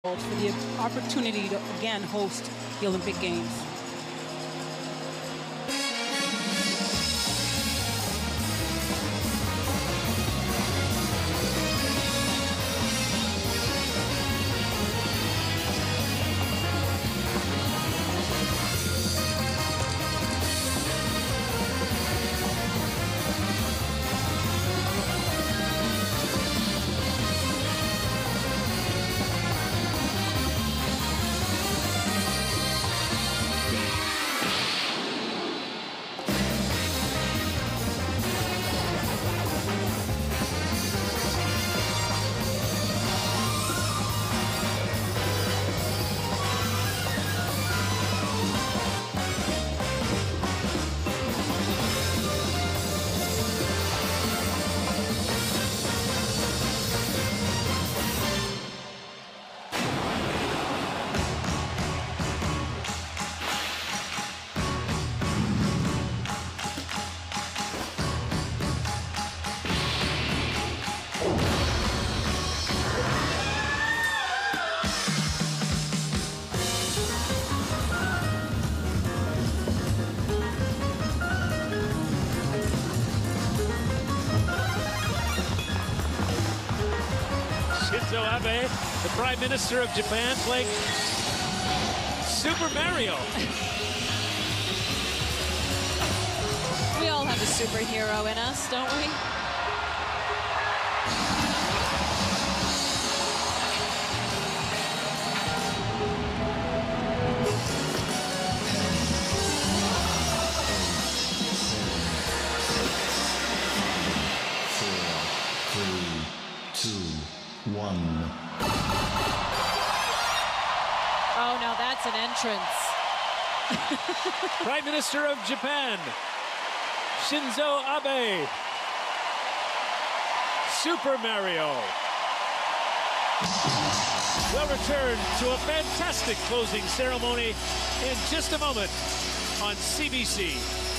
for the opportunity to again host the Olympic Games. Shinzo Abe, the Prime Minister of Japan, playing Super Mario. We all have a superhero in us, don't we? Oh, now that's an entrance. Prime Minister of Japan, Shinzo Abe. Super Mario. We'll return to a fantastic closing ceremony in just a moment on CBC.